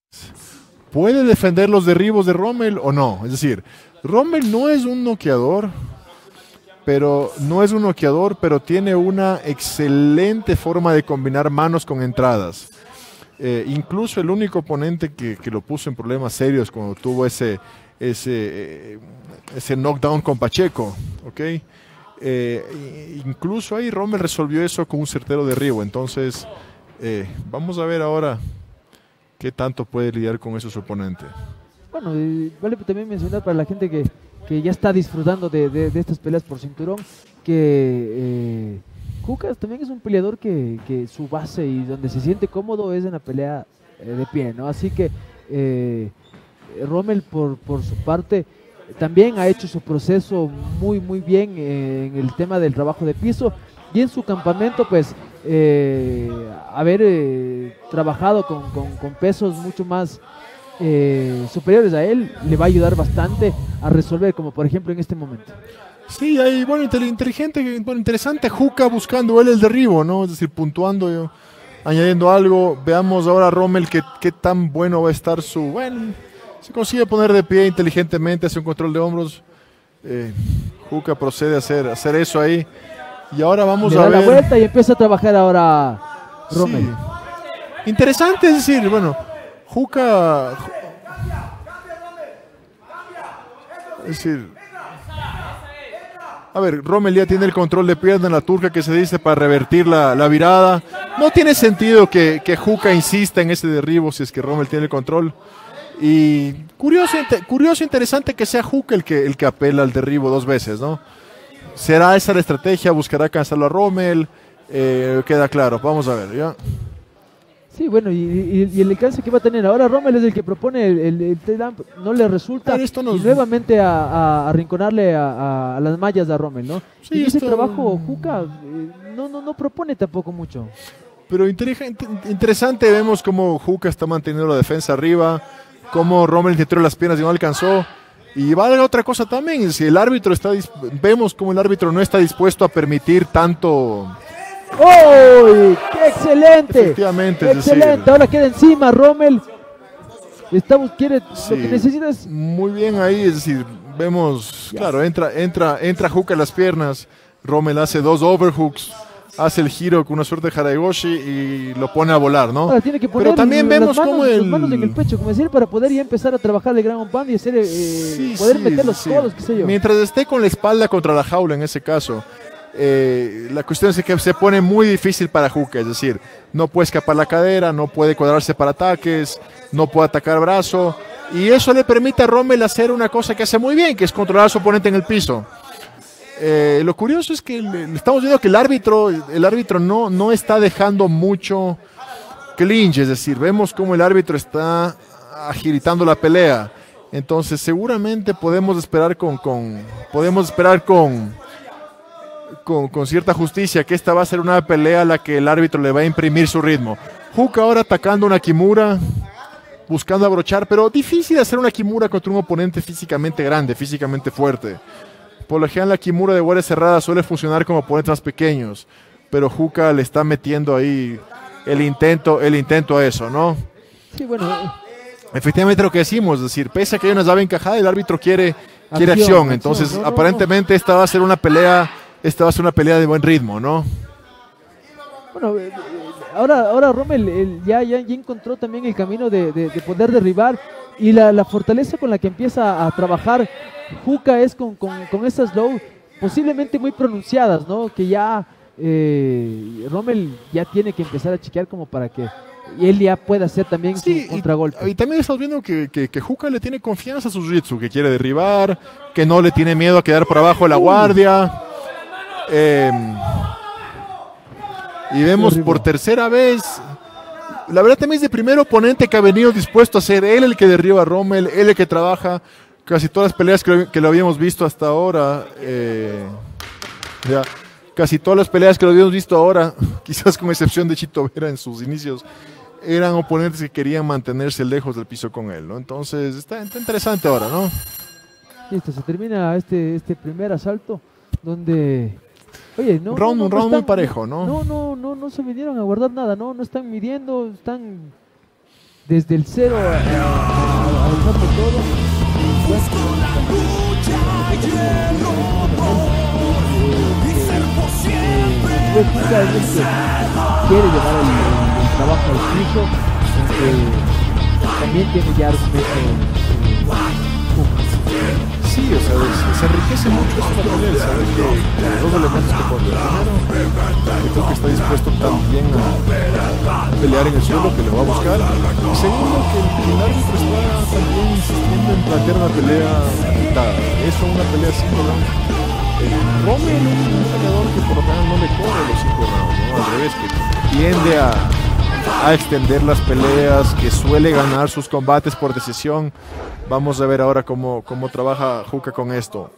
¿Puede defender los derribos de Rommel o no? Es decir, Rommel no es un noqueador, pero tiene una excelente forma de combinar manos con entradas. Incluso el único oponente que lo puso en problemas serios cuando tuvo ese knockdown con Pacheco, ¿ok? Incluso ahí Rommel resolvió eso con un certero derribo. Entonces, vamos a ver ahora qué tanto puede lidiar con esos oponentes. Bueno, vale también mencionar para la gente que ya está disfrutando de estas peleas por cinturón, que Juca también es un peleador que su base y donde se siente cómodo es en la pelea de pie, ¿no? Así que Rommel por su parte también ha hecho su proceso muy bien en el tema del trabajo de piso, y en su campamento pues haber trabajado con pesos mucho más superiores a él le va a ayudar bastante a resolver, como por ejemplo en este momento. Sí, hay, bueno, interesante Juca buscando él el derribo, ¿no? Es decir, puntuando, añadiendo algo. Veamos ahora Rommel qué tan bueno va a estar bueno, se consigue poner de pie inteligentemente, hace un control de hombros. Juca procede a hacer eso ahí. Y ahora vamos a ver. Le da la vuelta y empieza a trabajar ahora Rommel. Sí. Interesante, es decir, bueno, Juca. Es decir, a ver, Rommel ya tiene el control de pierna en la turca que se dice para revertir la virada. No tiene sentido que Juca insista en ese derribo si es que Rommel tiene el control. Y curioso, interesante que sea Juca el que apela al derribo 2 veces, ¿no? ¿Será esa la estrategia? ¿Buscará cansarlo a Rommel? Queda claro, vamos a ver, ¿ya? Sí, bueno, y el alcance que va a tener ahora Rommel es el que propone el takedown, no le resulta, y nuevamente a arrinconarle a las mallas a Rommel, ¿no? Sí, y ese trabajo Juca no propone tampoco mucho. Pero interesante, vemos cómo Juca está manteniendo la defensa arriba, cómo Rommel intentó las piernas y no alcanzó. Y valga otra cosa también, si el árbitro vemos como el árbitro no está dispuesto a permitir tanto. ¡Oh! ¡Qué excelente! Efectivamente, excelente. Ahora queda encima Rommel. Quiere, sí, lo que necesita es. Muy bien ahí, es decir, vemos, claro, entra Juca en las piernas. Rommel hace 2 overhooks, hace el giro con una suerte de Haraigoshi y lo pone a volar, ¿no? Ahora tiene que poner pero también vemos como las manos en el pecho, como decir, para poder ya empezar a trabajar el ground pound y hacer, poder meter los codos, qué sé yo. Mientras esté con la espalda contra la jaula en ese caso. La cuestión es que se pone muy difícil para Juca, es decir, no puede escapar la cadera, no puede cuadrarse para ataques, no puede atacar brazo, y eso le permite a Rommel hacer una cosa que hace muy bien, que es controlar a su oponente en el piso. Lo curioso es que estamos viendo que el árbitro no está dejando mucho clinch, es decir, vemos cómo el árbitro está agilitando la pelea, entonces seguramente podemos esperar con cierta justicia que esta va a ser una pelea a la que el árbitro le va a imprimir su ritmo. Juca ahora atacando una Kimura, buscando abrochar, pero difícil hacer una Kimura contra un oponente físicamente grande, físicamente fuerte. Por lo general la Kimura de guardia cerrada suele funcionar con oponentes más pequeños, pero Juca le está metiendo ahí el intento a eso, ¿no? Sí, bueno. Efectivamente lo que decimos, es decir, pese a que hay una llave encajada, el árbitro quiere acción. Entonces, aparentemente esta va a ser una pelea de buen ritmo, ¿no? Bueno, ahora Rommel ya encontró también el camino de poder derribar, y la fortaleza con la que empieza a trabajar Juca es con esas low posiblemente muy pronunciadas, ¿no? Que ya Rommel ya tiene que empezar a chequear como para que él ya pueda hacer también su contragolpe. Y también estamos viendo que Juca le tiene confianza a su jiu-jitsu, que quiere derribar, que no le tiene miedo a quedar por abajo de la guardia. Y vemos por tercera vez, la verdad también es de primer oponente que ha venido dispuesto a ser él el que derriba a Rommel, él el que trabaja casi todas las peleas que lo habíamos visto hasta ahora. Casi todas las peleas que lo habíamos visto ahora, quizás con excepción de Chito Vera en sus inicios, eran oponentes que querían mantenerse lejos del piso con él, ¿no? Entonces está interesante ahora, ¿no? Listo, se termina este primer asalto donde... Oye, un round muy parejo, ¿no? No se vinieron a guardar nada, no están midiendo, están desde el cero a dejarlo todo. Pues Juca es el que quiere llevar el trabajo al piso, también tiene ya argumento. Sí, o sea, se enriquece mucho eso también, saber que los dos elementos que pone. Primero, yo creo que está dispuesto también a pelear en el suelo, que lo va a buscar. Y segundo, que el árbitro está también insistiendo en plantear una pelea agitada. Eso, una pelea 5 rounds. Rommel es un peleador que por lo general no le corre los 5 rounds, ¿no? Al revés, que tiende a extender las peleas, que suele ganar sus combates por decisión. Vamos a ver ahora cómo trabaja Juca con esto.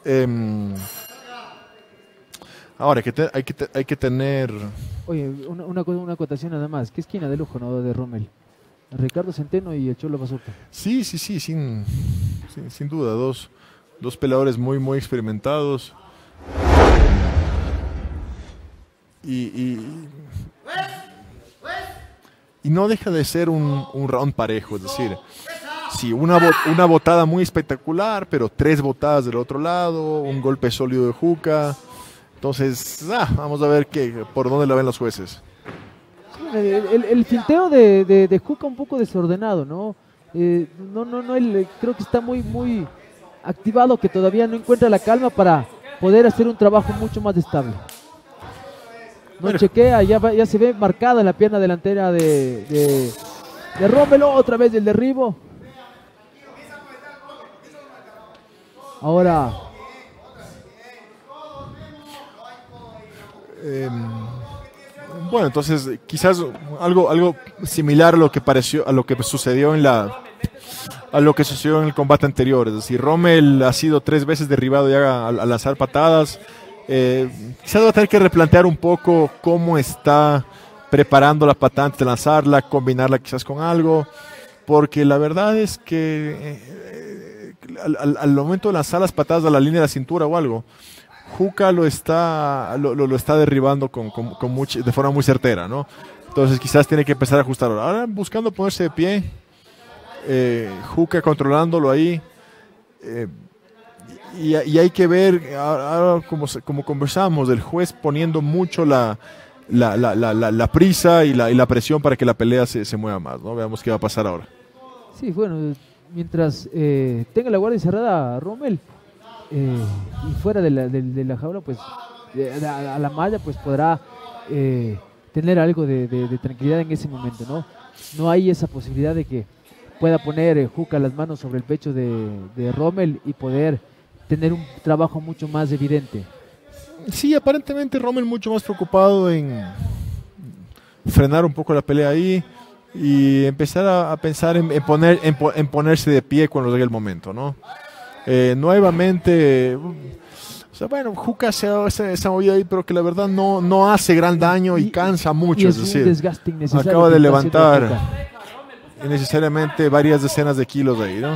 Ahora hay que tener... Oye, una acotación nada más. Qué esquina de lujo, ¿no? De Rommel. Ricardo Centeno y el Cholo Bazuca. Sí, sin duda. Dos peleadores muy experimentados. Y no deja de ser un round parejo, es decir, sí, una botada muy espectacular, pero 3 botadas del otro lado, un golpe sólido de Juca. Entonces, vamos a ver por dónde la ven los jueces. El finteo de Juca un poco desordenado, ¿no? Él creo que está muy activado, que todavía no encuentra la calma para poder hacer un trabajo mucho más estable. No chequea, ya se ve marcada en la pierna delantera de Rommel, otra vez el derribo. Ahora bueno, entonces quizás algo similar a lo que sucedió en el combate anterior. Es decir, Rommel ha sido 3 veces derribado ya al lanzar patadas. Quizás va a tener que replantear un poco cómo está preparando la patada antes de lanzarla, combinarla quizás con algo, porque la verdad es que al momento de lanzar las patadas a la línea de la cintura o algo, Juca lo está derribando de forma muy certera, ¿no? Entonces quizás tiene que empezar a ajustar. Ahora buscando ponerse de pie, Juca controlándolo ahí. Y hay que ver, ahora como conversamos, el juez poniendo mucho la prisa y la presión para que la pelea se mueva más, ¿no? Veamos qué va a pasar ahora. Sí, bueno, mientras tenga la guardia cerrada Rommel y fuera de la jaula, pues a la malla, pues podrá tener algo de tranquilidad en ese momento, ¿no? No hay esa posibilidad de que pueda poner Juca las manos sobre el pecho de Rommel y poder tener un trabajo mucho más evidente. Sí, aparentemente Rommel mucho más preocupado en frenar un poco la pelea ahí y empezar a pensar en ponerse de pie cuando llegue el momento, ¿no? Nuevamente, o sea, bueno, Juca se ha movido ahí, pero que la verdad no hace gran daño y cansa mucho. Es decir, un desgaste innecesario. Acaba de levantar innecesariamente varias decenas de kilos ahí, ¿no?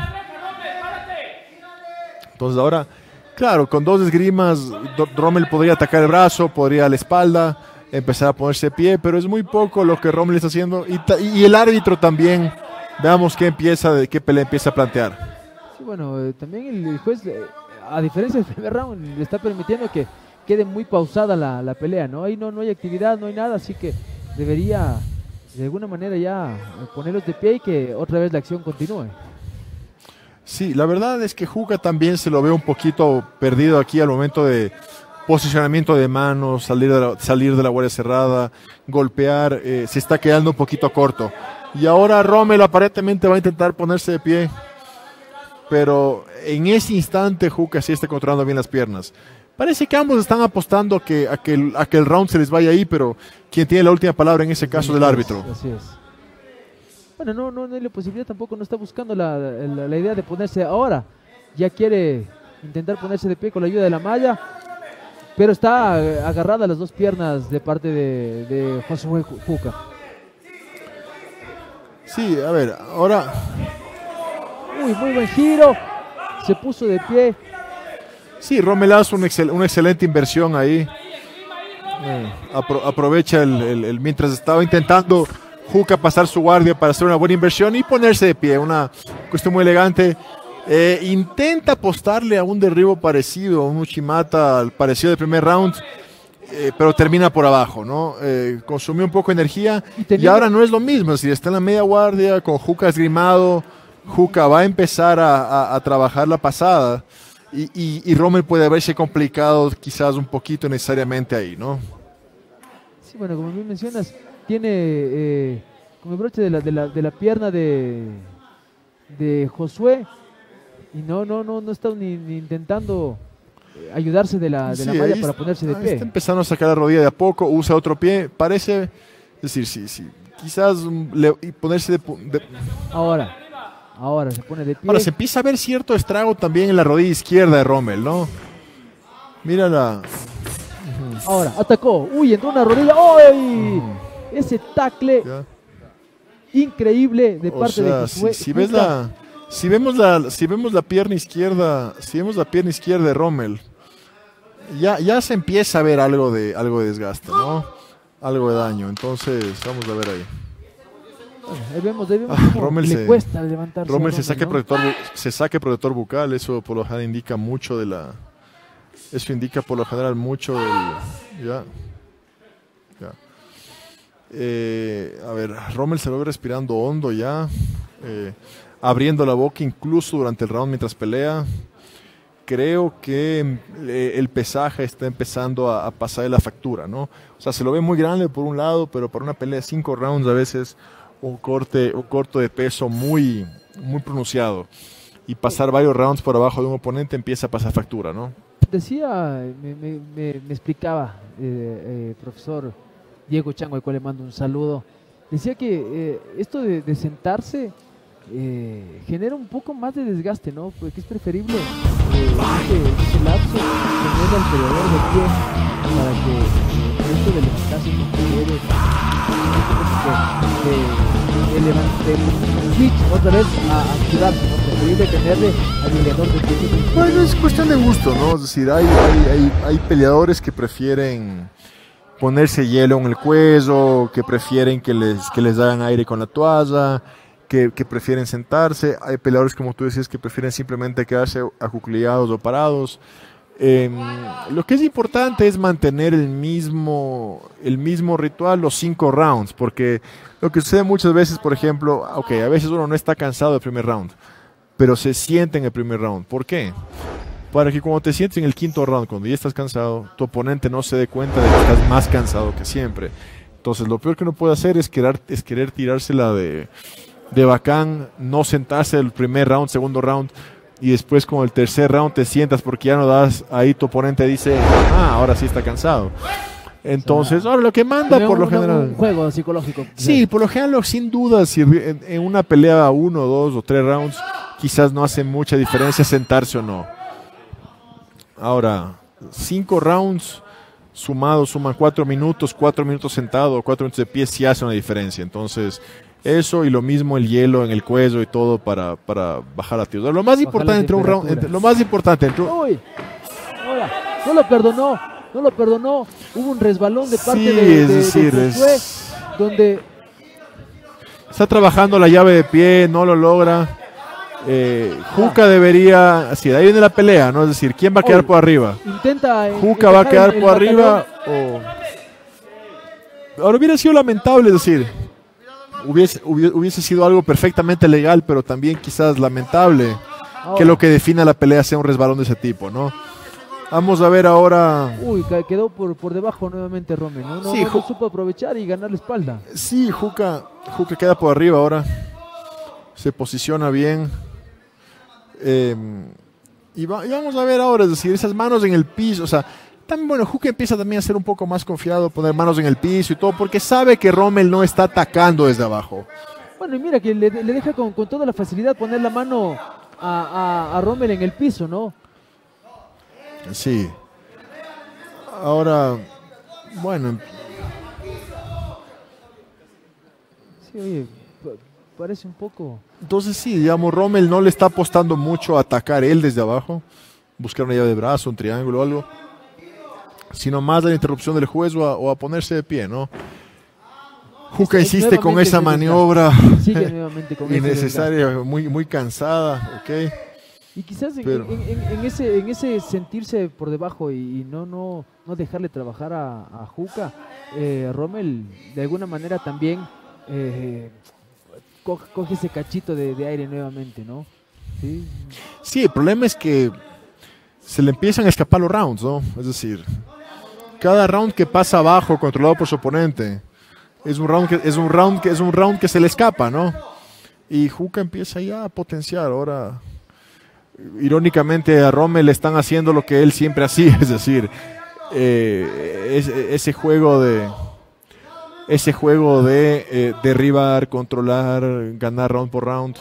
Entonces ahora, claro, con 2 esgrimas, Rommel podría atacar el brazo, podría la espalda, empezar a ponerse de pie, pero es muy poco lo que Rommel está haciendo. Y el árbitro también, veamos qué pelea empieza a plantear. Sí, bueno, también el juez, a diferencia del primer round, le está permitiendo que quede muy pausada la pelea, ¿no? Ahí no hay actividad, no hay nada, así que debería de alguna manera ya ponerlos de pie y que otra vez la acción continúe. Sí, la verdad es que Juca también se lo ve un poquito perdido aquí al momento de posicionamiento de manos, salir de la guardia cerrada, golpear, se está quedando un poquito corto. Y ahora Rommel aparentemente va a intentar ponerse de pie, pero en ese instante Juca sí está controlando bien las piernas. Parece que ambos están apostando a que el round se les vaya ahí, pero quien tiene la última palabra en ese caso es el árbitro. Así es. Bueno, no hay la posibilidad tampoco, no está buscando la idea de ponerse ahora. Ya quiere intentar ponerse de pie con la ayuda de la malla, pero está agarrada las 2 piernas de parte de Josué Juca. Sí, a ver, ahora... Uy, muy buen giro, se puso de pie. Sí, Rommel hace una excelente inversión ahí. Aprovecha mientras estaba intentando Juca pasar su guardia para hacer una buena inversión y ponerse de pie. Una cuestión muy elegante. Intenta apostarle a un derribo parecido, a un Uchimata parecido del primer round, pero termina por abajo, ¿no? Consumió un poco de energía y ahora no es lo mismo. Es decir, está en la media guardia con Juca esgrimado. Juca va a empezar a trabajar la pasada y Rommel puede haberse complicado quizás un poquito necesariamente ahí, ¿no? Sí, bueno, como bien mencionas, tiene como el broche de la pierna de Josué y no está ni intentando ayudarse de la malla para ponerse de pie. Está empezando a sacar la rodilla de a poco, usa otro pie, parece, es decir, sí, quizás ponerse de... Ahora se pone de pie. Ahora se empieza a ver cierto estrago también en la rodilla izquierda de Rommel, ¿no? Mírala. Ahora, atacó. Uy, entró una rodilla. ¡Uy! Ese tackle increíble de parte de Josué. Si vemos la pierna izquierda, de Rommel, ya se empieza a ver algo de desgaste, ¿no? Algo de daño. Entonces, vamos a ver ahí. Bueno, ahí vemos Rommel le cuesta levantarse. Rommel se saca protector bucal, eso por lo general indica mucho de la... Eso indica por lo general mucho del... Ya. A ver, Rommel se lo ve respirando hondo ya, abriendo la boca incluso durante el round mientras pelea. Creo que el pesaje está empezando a pasar la factura, ¿no? O sea, se lo ve muy grande por un lado, pero para una pelea de 5 rounds a veces un corto de peso muy pronunciado y pasar varios rounds por abajo de un oponente empieza a pasar factura, ¿no? Decía, me explicaba profesor Diego Chango, al cual le mando un saludo, decía que esto de sentarse genera un poco más de desgaste, ¿no? Porque es preferible ese lapso tener al peleador de pie para que esto de levantarse no puede el switch otra vez a activarse, ¿no? Preferible tenerle al peleador de pie. Bueno, es cuestión de gusto, ¿no? Es decir, hay peleadores que prefieren ponerse hielo en el cuello, que prefieren que les hagan aire con la toalla, que prefieren sentarse. Hay peleadores, como tú decías, que prefieren simplemente quedarse acuclillados o parados. Lo que es importante es mantener el mismo ritual los 5 rounds, porque lo que sucede muchas veces, por ejemplo, a veces uno no está cansado del primer round, pero se siente en el primer round. ¿Por qué? Para que cuando te sientes en el 5.º round, cuando ya estás cansado, tu oponente no se dé cuenta de que estás más cansado que siempre. Entonces lo peor que uno puede hacer es querer tirársela de bacán, no sentarse el primer round, segundo round, y después con el tercer round te sientas porque ya no das, ahí tu oponente dice, ahora sí está cansado. Entonces, ahora lo que manda por lo general... Un juego psicológico. Sí, por lo general, sin duda, si en una pelea 1, 2 o 3 rounds, quizás no hace mucha diferencia sentarse o no. Ahora, 5 rounds sumados, suman 4 minutos sentado, 4 minutos de pie, sí hace una diferencia. Entonces... Eso y lo mismo el hielo en el cuello y todo para bajar la temperatura. Lo más importante entre un round, Uy, ahora, no lo perdonó. Hubo un resbalón de parte de Josué, donde está trabajando la llave de pie, no lo logra. Juca debería, así, de ahí viene la pelea, ¿no? Es decir, ¿quién va a quedar por arriba? Juca va a quedar por arriba ahora hubiera sido lamentable, es decir, hubiese sido algo perfectamente legal, pero también quizás lamentable que lo que defina la pelea sea un resbalón de ese tipo, ¿no? Vamos a ver ahora. Uy, quedó por debajo nuevamente Rommel, ¿no? No supo aprovechar y ganar la espalda. Sí, Juca queda por arriba ahora. Se posiciona bien. Y vamos a ver ahora, es decir, esas manos en el piso, o sea, también, bueno, Juca empieza también a ser un poco más confiado, poner manos en el piso y todo, porque sabe que Rommel no está atacando desde abajo. Bueno, y mira que le deja con toda la facilidad poner la mano a Rommel en el piso, ¿no? Sí. Ahora, bueno. Sí, oye, parece un poco... Entonces sí, digamos, Rommel no le está apostando mucho a atacar él desde abajo, buscar una llave de brazo, un triángulo o algo, sino más la interrupción del juez o a ponerse de pie, ¿no? Juca insiste con esa maniobra sigue nuevamente con innecesaria, muy cansada, ¿ok? Y quizás en ese sentirse por debajo y no dejarle trabajar a Juca, Rommel de alguna manera también coge ese cachito de aire nuevamente, ¿no? Sí, el problema es que se le empiezan a escapar los rounds, ¿no? Es decir, cada round que pasa abajo, controlado por su oponente, es un round que se le escapa, ¿no? Y Juca empieza ya a potenciar. Ahora, irónicamente, a Rommel le están haciendo lo que él siempre hacía, es decir, ese juego de derribar, controlar, ganar round por round.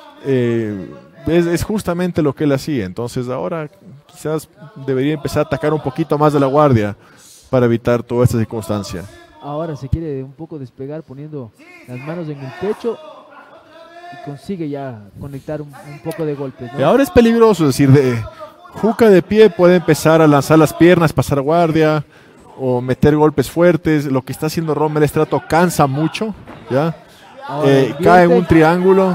Es justamente lo que él hacía. Entonces ahora quizás debería empezar a atacar un poquito más de la guardia para evitar toda esta circunstancia. Ahora se quiere un poco despegar poniendo las manos en el pecho y consigue ya conectar un poco de golpes, ¿no? Y ahora es peligroso, es decir, Juca de pie puede empezar a lanzar las piernas, pasar guardia o meter golpes fuertes. Lo que está haciendo Rommel Strato cansa mucho, ¿ya? Cae en un triángulo.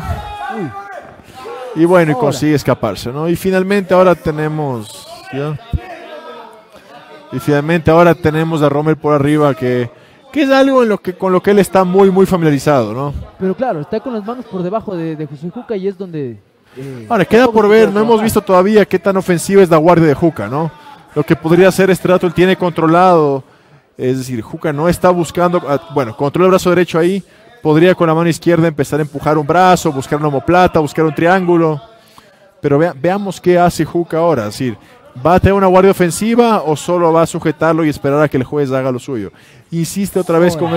Y bueno, y consigue escaparse, ¿no? Y finalmente ahora tenemos, ¿ya? Y finalmente ahora tenemos a Rommel por arriba, que es algo con lo que él está muy familiarizado, ¿no? Pero claro, está con las manos por debajo de José Juca y es donde... ahora, queda por ver, no hemos visto todavía qué tan ofensiva es la guardia de Juca, ¿no? Lo que podría hacer Strato, él tiene controlado, es decir, Juca no está buscando, bueno, controla el brazo derecho ahí, podría con la mano izquierda empezar a empujar un brazo, buscar una omoplata, buscar un triángulo. Pero veamos qué hace Juca ahora. Es decir, ¿va a tener una guardia ofensiva o solo va a sujetarlo y esperar a que el juez haga lo suyo? Insiste otra vez con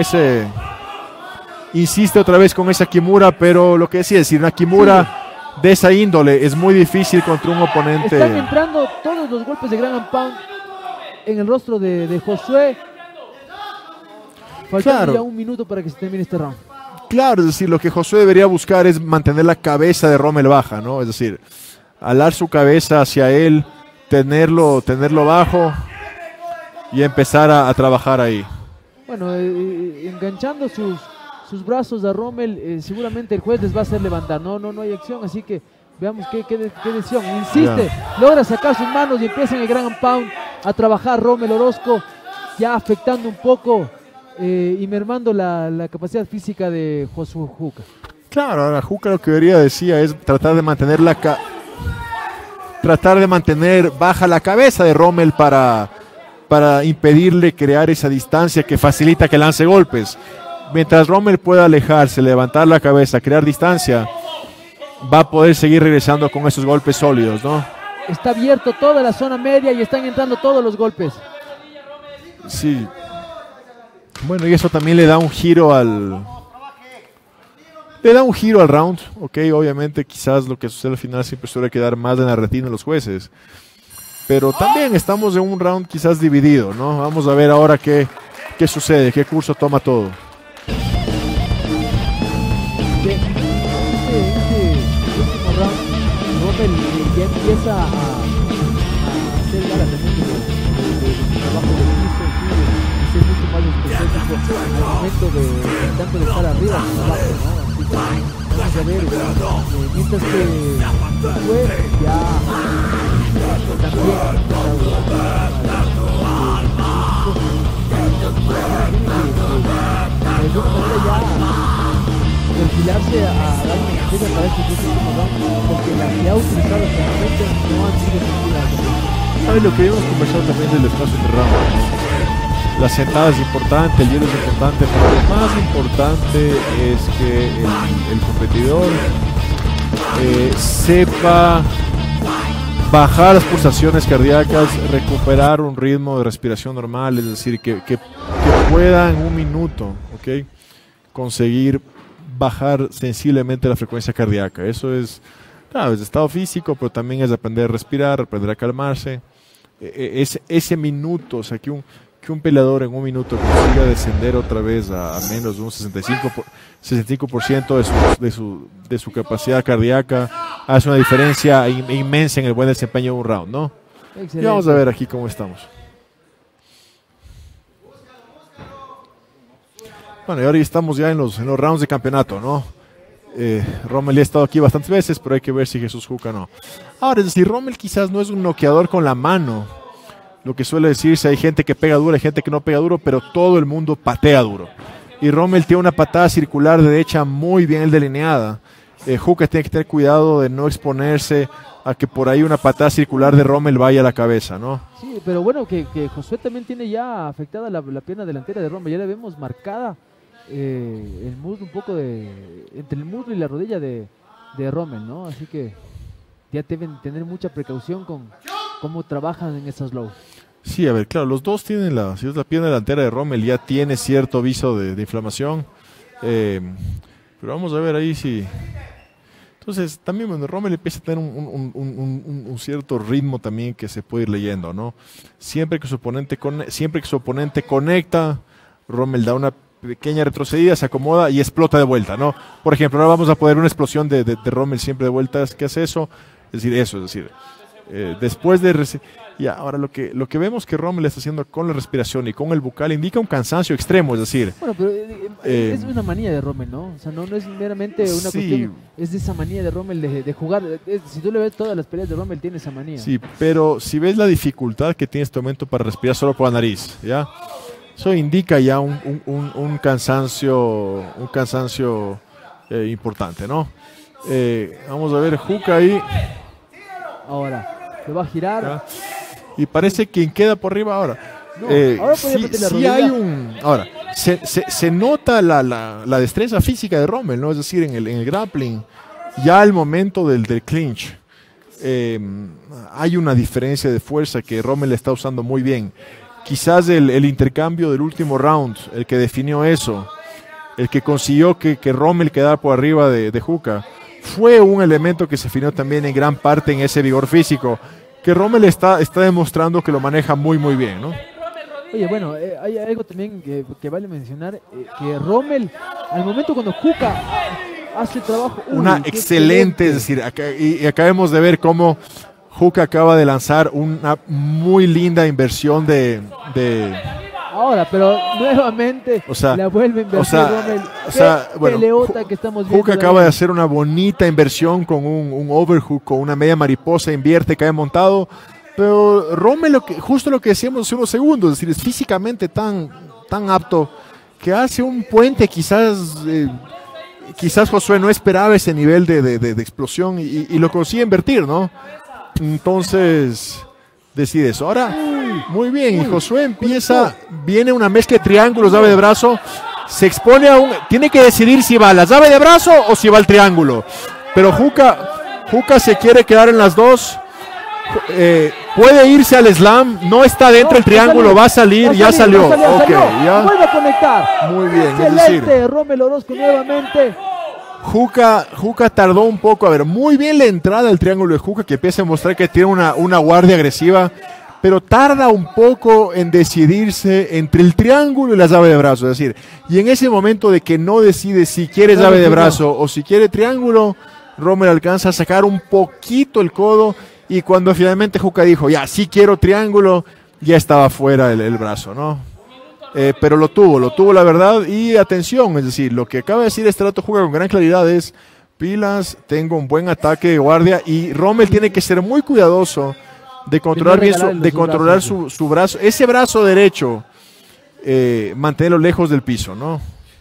esa Kimura, pero lo que decía, es decir, una Kimura de esa índole es muy difícil contra un oponente. Están entrando todos los golpes de Ground and Pound en el rostro de Josué. Faltando ya un minuto para que se termine este round. Claro, es decir, lo que Josué debería buscar es mantener la cabeza de Rommel baja, ¿no? Es decir, alar su cabeza hacia él, tenerlo bajo y empezar a trabajar ahí. Bueno, enganchando sus brazos a Rommel, seguramente el juez les va a hacer levantar. No hay acción, así que veamos qué decisión. Insiste, logra sacar sus manos y empieza en el Ground and Pound a trabajar Rommel Orozco, ya afectando un poco y mermando la capacidad física de Josué Juca. Claro, ahora Juca lo que decía es tratar de mantener baja la cabeza de Rommel para impedirle crear esa distancia que facilita que lance golpes. Mientras Rommel pueda alejarse, levantar la cabeza, crear distancia, va a poder seguir regresando con esos golpes sólidos, ¿no? Está abierto toda la zona media y están entrando todos los golpes. Sí. Bueno, y eso también le da un giro al round, ok, obviamente quizás lo que sucede al final siempre suele quedar más en la retina de los jueces, pero también estamos en un round quizás dividido, ¿no? Vamos a ver ahora qué sucede, qué curso toma todo. Este último round, Rommel ya empieza a hacer galas de trabajo de piso, es mucho más específico al momento de tanto de estar arriba como abajo, ¿no? Así que vamos a ver, mientras que fue ya también de alguna manera ya perfilarse a dar una defensa para este último round, porque la que ha utilizado hasta el momento no han sido efectivas. ¿Sabes lo que hemos conversado también del espacio de round? La sentada es importante, el hielo es importante, pero lo más importante es que el competidor sepa bajar las pulsaciones cardíacas, recuperar un ritmo de respiración normal, es decir, que pueda en un minuto, ¿okay? Conseguir bajar sensiblemente la frecuencia cardíaca. Eso es, claro, es estado físico, pero también es aprender a respirar, aprender a calmarse. Ese minuto, o sea, que un peleador en un minuto consiga descender otra vez a menos de un 65% de su capacidad cardíaca, hace una diferencia inmensa en el buen desempeño de un round, ¿no? Excelente. Y vamos a ver aquí cómo estamos. Bueno, y ahora estamos ya en los rounds de campeonato, ¿no? Rommel ya ha estado aquí bastantes veces, pero hay que ver si Jesús Juca no. Ahora, es decir, Rommel quizás no es un noqueador con la mano. Lo que suele decirse, hay gente que pega duro, hay gente que no pega duro, pero todo el mundo patea duro. Y Rommel tiene una patada circular de derecha muy bien delineada. Juca tiene que tener cuidado de no exponerse a que por ahí una patada circular de Rommel vaya a la cabeza, ¿no? Sí, pero bueno, que Josué también tiene ya afectada la pierna delantera de Rommel. Ya le vemos marcada el muslo un poco entre el muslo y la rodilla de Rommel, ¿no? Así que ya deben tener mucha precaución con cómo trabajan en esas low. Sí, a ver, claro, los dos tienen si es la pierna delantera de Rommel, ya tiene cierto viso de inflamación. Pero vamos a ver ahí si... Entonces, también bueno, Rommel empieza a tener un cierto ritmo también que se puede ir leyendo, ¿no? Siempre que su oponente conecta, Rommel da una pequeña retrocedida, se acomoda y explota de vuelta, ¿no? Por ejemplo, ahora vamos a poner una explosión de Rommel siempre de vuelta, que hace eso, es decir, después de... Ya, ahora lo que vemos que Rommel está haciendo con la respiración y con el bucal indica un cansancio extremo, es decir... Bueno, pero es una manía de Rommel, ¿no? O sea, no es meramente una cuestión, es de esa manía de Rommel de jugar. Si tú le ves todas las peleas de Rommel, tiene esa manía. Sí, pero si ves la dificultad que tiene este momento para respirar solo por la nariz, ¿ya? Eso indica ya un cansancio importante, ¿no? Vamos a ver, Juca ahí. Ahora, se va a girar. ¿Ya? Y parece quien queda por arriba ahora. No, ahora sí hay ahora, se nota la destreza física de Rommel, ¿no? Es decir, en el grappling, ya al momento del clinch, hay una diferencia de fuerza que Rommel está usando muy bien. Quizás el intercambio del último round, el que definió eso, el que consiguió que Rommel quedara por arriba de Juca, fue un elemento que se definió también en gran parte en ese vigor físico, que Rommel está demostrando que lo maneja muy muy bien, ¿no? Oye, bueno, hay algo también que vale mencionar, que Rommel, al momento cuando Juca hace trabajo... Una excelente, es decir, acá vemos de ver cómo Juca acaba de lanzar una muy linda inversión de... Ahora, pero nuevamente la vuelve a invertir Rommel. Peleota que estamos viendo. Juca acaba de hacer una bonita inversión con un overhook, con una media mariposa, invierte, cae montado. Pero Rommel, justo lo que decíamos hace unos segundos, es decir, es físicamente tan apto que hace un puente. Quizás Josué no esperaba ese nivel de explosión y lo consigue invertir, ¿no? Entonces decide eso. Ahora, muy bien, y Josué viene una mezcla de triángulos, llave de brazo, se expone tiene que decidir si va a la llave de brazo o si va al triángulo. Pero Juca se quiere quedar en las dos. Puede irse al slam, no está dentro del triángulo, va a salir, ya salió. Ya. Vuelve a conectar. Muy bien, excelente, Rommel Orozco nuevamente. Juca tardó un poco, a ver, muy bien la entrada del triángulo de Juca, que empieza a mostrar que tiene una guardia agresiva, pero tarda un poco en decidirse entre el triángulo y la llave de brazo, es decir, y en ese momento de que no decide si quiere llave de brazo o si quiere triángulo, Rommel alcanza a sacar un poquito el codo, y cuando finalmente Juca dijo, ya, sí quiero triángulo, ya estaba fuera el brazo, ¿no? Pero lo tuvo la verdad, y atención, es decir, lo que acaba de decir este rato Juca con gran claridad es, pilas, tengo un buen ataque de guardia, y Rommel tiene que ser muy cuidadoso de controlar bien su brazo, ese brazo derecho, mantenerlo lejos del piso, ¿no?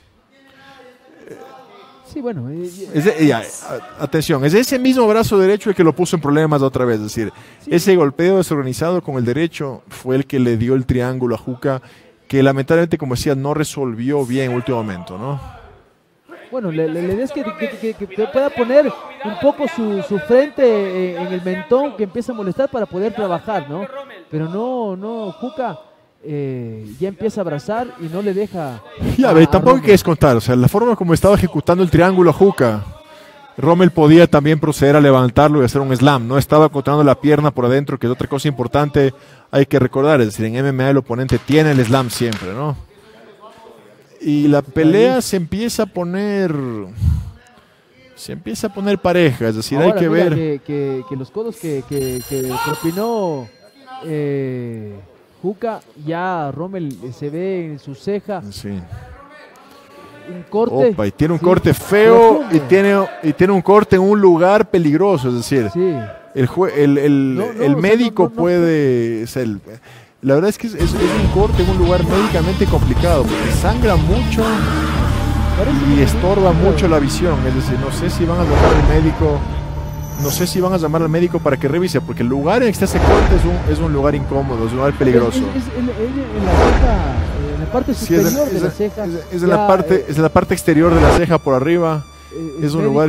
Sí, bueno. Atención, es ese mismo brazo derecho el que lo puso en problemas otra vez, es decir, ese golpeo desorganizado con el derecho fue el que le dio el triángulo a Juca, que lamentablemente, como decía, no resolvió bien en último momento, ¿no? Bueno, la idea es que pueda poner un poco su frente en el mentón, que empieza a molestar para poder trabajar, ¿no? Pero no, Juca ya empieza a abrazar y no le deja... Ya, tampoco hay que descontar, o sea, la forma como estaba ejecutando el triángulo a Juca, Rommel podía también proceder a levantarlo y hacer un slam, no estaba controlando la pierna por adentro, que es otra cosa importante, hay que recordar, es decir, en MMA el oponente tiene el slam siempre, ¿no? Y la pelea se empieza a poner pareja, es decir, ahora, hay que ver que los codos que propinó Juca, ya Rommel se ve en su ceja. sí. un corte. Opa, y tiene un sí, corte feo profundo. y tiene un corte en un lugar peligroso, es decir, Sí. el médico puede... la verdad es que es un corte en un lugar médicamente complicado, porque sangra mucho y estorba mucho la visión. Es decir, no sé si van a llamar al médico, no sé si van a llamar al médico para que revise, porque el lugar en el que está ese corte es un lugar incómodo, es un lugar peligroso. En la ceja, en la parte superior de la ceja. Es en la parte exterior de la ceja por arriba. Es un lugar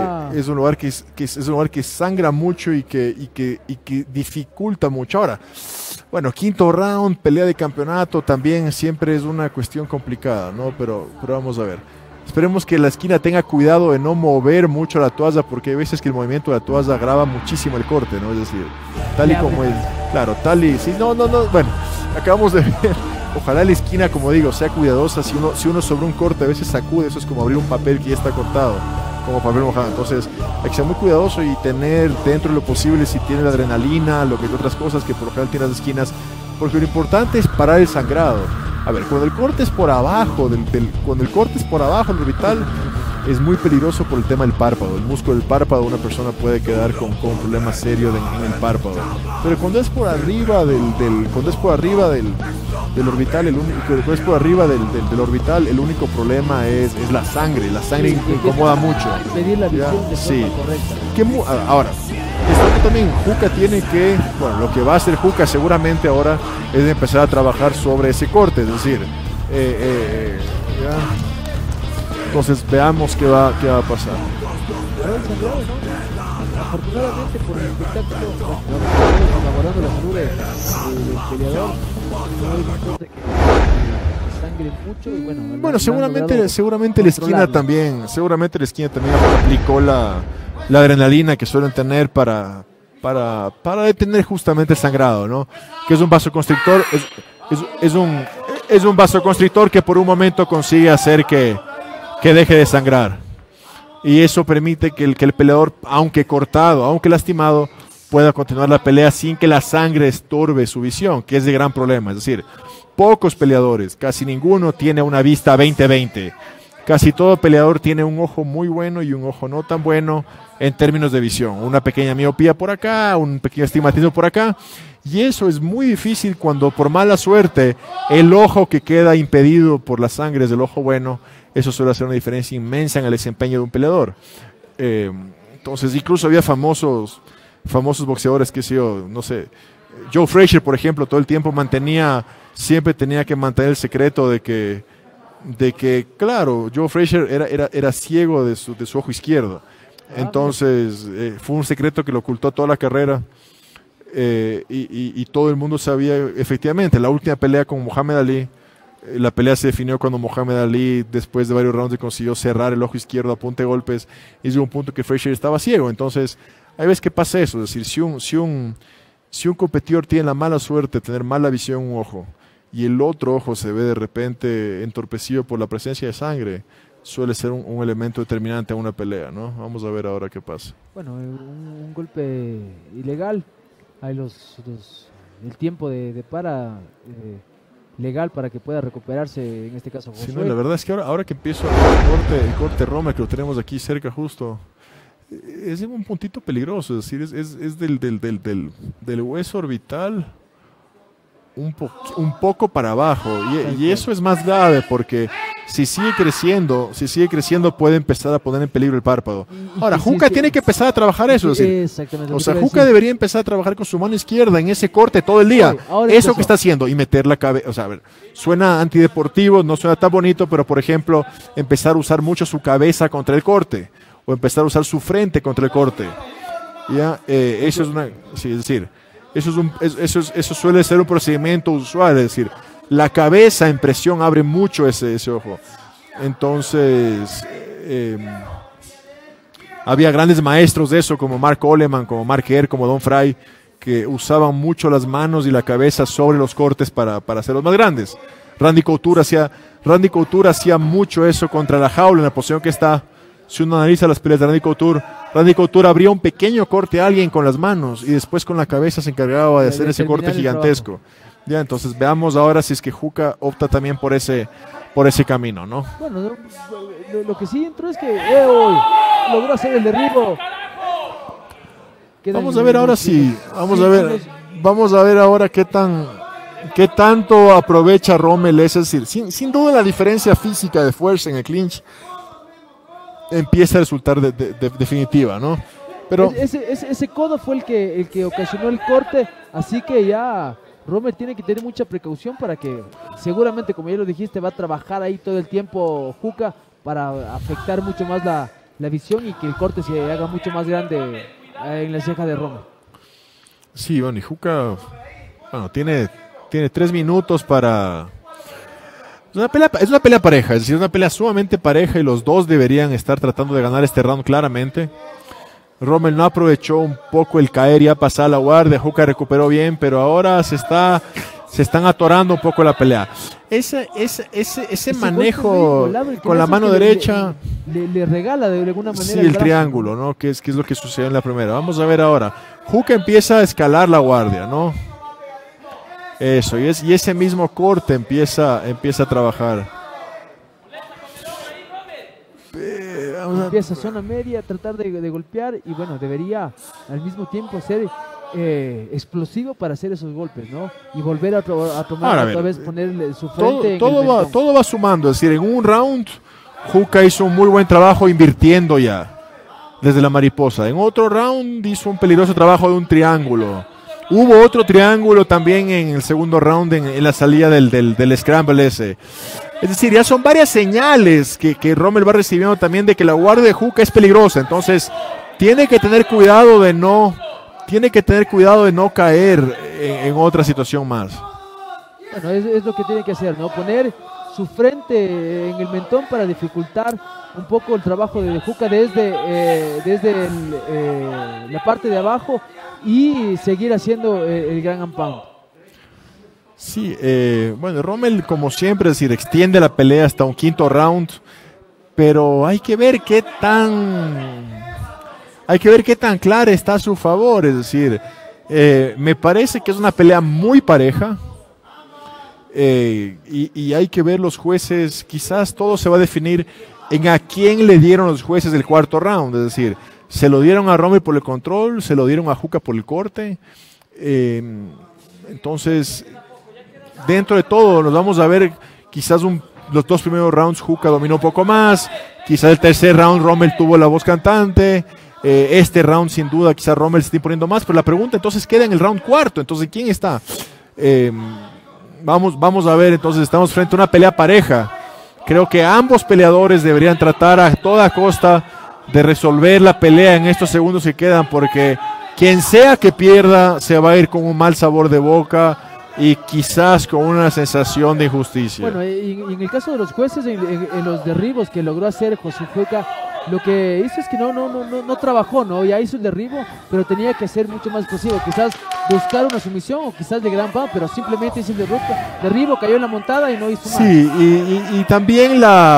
que sangra mucho y que dificulta mucho. Ahora, bueno, quinto round, pelea de campeonato, también siempre es una cuestión complicada, ¿no? Pero vamos a ver. Esperemos que la esquina tenga cuidado de no mover mucho la toalla, porque hay veces que el movimiento de la toalla agrava muchísimo el corte, ¿no? Es decir, tal y como es. Claro, tal y. Sí, no. Bueno, acabamos de ver. Ojalá la esquina, como digo, sea cuidadosa. Si uno sobre un corte a veces sacude, eso es como abrir un papel que ya está cortado, como papel mojado. Entonces hay que ser muy cuidadoso y tener dentro de lo posible, si tiene la adrenalina, lo que otras cosas que por lo general tiene las esquinas, porque lo importante es parar el sangrado. A ver, cuando el corte es por abajo cuando el corte es por abajo del orbital, es muy peligroso por el tema del párpado. El músculo del párpado, una persona puede quedar con un problema serio en el párpado. Pero cuando es por arriba del orbital, el único problema es la sangre. La sangre incomoda mucho. Medir la visión de forma correcta. Ahora, esto también Juca tiene que, bueno, lo que va a hacer Juca seguramente ahora es empezar a trabajar sobre ese corte, es decir, entonces veamos qué va a pasar. Afortunadamente por el espectáculo, elaborando la salud del peleador, no hay un corte que sangre mucho y bueno, seguramente la esquina también, aplicó la adrenalina que suelen tener para detener justamente el sangrado, ¿no? Que es un vasoconstrictor, es un vasoconstrictor que por un momento consigue hacer que deje de sangrar. Y eso permite que el peleador, aunque cortado, aunque lastimado, pueda continuar la pelea sin que la sangre estorbe su visión, que es de gran problema. Es decir, pocos peleadores, casi ninguno tiene una vista 20-20. Casi todo peleador tiene un ojo muy bueno y un ojo no tan bueno en términos de visión. Una pequeña miopía por acá, un pequeño astigmatismo por acá. Y eso es muy difícil cuando por mala suerte el ojo que queda impedido por la sangre es del ojo bueno. Eso suele hacer una diferencia inmensa en el desempeño de un peleador. Entonces, incluso había famosos boxeadores que no sé, Joe Frazier, por ejemplo, todo el tiempo siempre tenía que mantener el secreto de que claro, Joe Frazier era ciego de su ojo izquierdo. Entonces, fue un secreto que lo ocultó toda la carrera. Y todo el mundo sabía, efectivamente, la última pelea con Muhammad Ali, la pelea se definió cuando Muhammad Ali, después de varios rounds, consiguió cerrar el ojo izquierdo a punta de golpes, y llegó un punto que Frazier estaba ciego. Entonces, hay veces que pasa eso, es decir, si un competidor tiene la mala suerte de tener mala visión en un ojo, y el otro ojo se ve de repente entorpecido por la presencia de sangre, suele ser un elemento determinante a una pelea, ¿no? Vamos a ver ahora qué pasa. Bueno, un golpe ilegal. Hay el tiempo de para legal para que pueda recuperarse, en este caso Josué. Sí, no, la verdad es que ahora que empiezo el corte Roma, que lo tenemos aquí cerca justo, es un puntito peligroso, es decir, es del hueso orbital un poco para abajo, y eso es más grave porque si sigue creciendo puede empezar a poner en peligro el párpado. Ahora, Juca tiene que empezar a trabajar eso, es decir, o sea, Juca debería empezar a trabajar con su mano izquierda en ese corte todo el día, eso que está haciendo, y meter la cabeza, o sea, a ver, suena antideportivo, no suena tan bonito, pero por ejemplo, empezar a usar mucho su cabeza contra el corte, o empezar a usar su frente contra el corte, ¿ya? Eso es decir, eso suele ser un procedimiento usual, es decir, la cabeza en presión abre mucho ese ojo. Entonces, había grandes maestros de eso, como Mark Coleman, como Mark Kerr, como Don Fry, que usaban mucho las manos y la cabeza sobre los cortes para hacerlos más grandes. Randy Couture hacía mucho eso contra la jaula, en la posición que está. Si uno analiza las peleas de Randy Couture abría un pequeño corte a alguien con las manos y después con la cabeza se encargaba de hacer ese corte gigantesco. Ya, entonces veamos ahora si es que Juca opta también por ese por ese camino, ¿no? Bueno, lo que sí entró es que hoy logró hacer el derribo. Vamos a ver ahora sí, vamos a ver ahora qué tanto aprovecha Rommel, es decir, sin duda la diferencia física de fuerza en el clinch empieza a resultar definitiva, ¿no? Pero ese codo fue el que ocasionó el corte, así que ya Rommel tiene que tener mucha precaución para que seguramente, como ya lo dijiste, va a trabajar ahí todo el tiempo Juca para afectar mucho más la visión y que el corte se haga mucho más grande en la ceja de Rommel. Sí, bueno, y Juca, bueno, tiene 3 minutos para... Es una pelea pareja, es decir, es una pelea sumamente pareja y los dos deberían estar tratando de ganar este round claramente. Rommel no aprovechó un poco el caer y a pasar la guardia. Juca recuperó bien, pero ahora se están atorando un poco la pelea. Ese manejo con la mano derecha le regala de alguna manera. Sí, el triángulo, ¿no? Que es lo que sucedió en la primera. Vamos a ver ahora. Juca empieza a escalar la guardia, ¿no? Eso, y ese mismo corte empieza a trabajar. Empieza zona media, tratar de golpear y bueno, debería al mismo tiempo ser explosivo para hacer esos golpes, ¿no? Y volver a tomar otra vez, ponerle su frente. Todo va sumando, es decir, en un round Juca hizo un muy buen trabajo invirtiendo ya desde la mariposa. En otro round hizo un peligroso trabajo de un triángulo. Hubo otro triángulo también en el segundo round en la salida del scramble ese. Es decir, ya son varias señales que Rommel va recibiendo también de que la guardia de Juca es peligrosa. Entonces, tiene que tener cuidado de no caer en otra situación más. Bueno, es lo que tiene que hacer, ¿no? Poner su frente en el mentón para dificultar un poco el trabajo de Juca desde la parte de abajo y seguir haciendo el gran and pound. Sí, bueno, Rommel como siempre, es decir, extiende la pelea hasta un quinto round, pero hay que ver qué tan clara está a su favor, es decir, me parece que es una pelea muy pareja. Y hay que ver los jueces, quizás todo se va a definir en a quién le dieron los jueces del cuarto round, es decir, se lo dieron a Rommel por el control, se lo dieron a Juca por el corte, entonces dentro de todo nos vamos a ver quizás los 2 primeros rounds Juca dominó un poco más, quizás el tercer round Rommel tuvo la voz cantante, este round sin duda quizás Rommel se está imponiendo más, pero la pregunta entonces queda en el round cuarto, entonces ¿quién está? Vamos a ver, entonces estamos frente a una pelea pareja. Creo que ambos peleadores deberían tratar a toda costa de resolver la pelea en estos segundos que quedan, porque quien sea que pierda se va a ir con un mal sabor de boca y quizás con una sensación de injusticia. Bueno, y en el caso de los jueces, en los derribos que logró hacer José Juca, lo que hizo es que no trabajó, ¿no? Ya hizo el derribo, pero tenía que ser mucho más explosivo. Quizás buscar una sumisión o quizás de gran pound, pero simplemente hizo el derribo, cayó en la montada y no hizo más. Sí, y también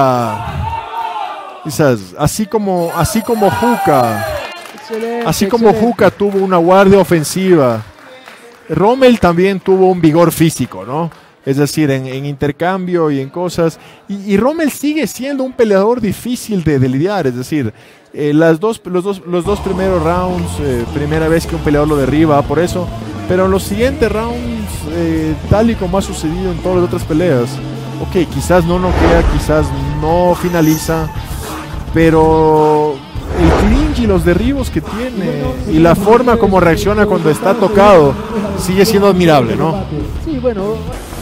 quizás, así como Juca, Juca tuvo una guardia ofensiva, Rommel también tuvo un vigor físico, ¿no? Es decir, en intercambio y en cosas. Y Rommel sigue siendo un peleador difícil de lidiar. Es decir, los dos primeros rounds, primera vez que un peleador lo derriba, por eso. Pero en los siguientes rounds, tal y como ha sucedido en todas las otras peleas, ok, quizás no noquea, quizás no finaliza, pero el clinch y los derribos que tiene y la forma como reacciona cuando está tocado sigue siendo admirable, ¿no? Sí, bueno,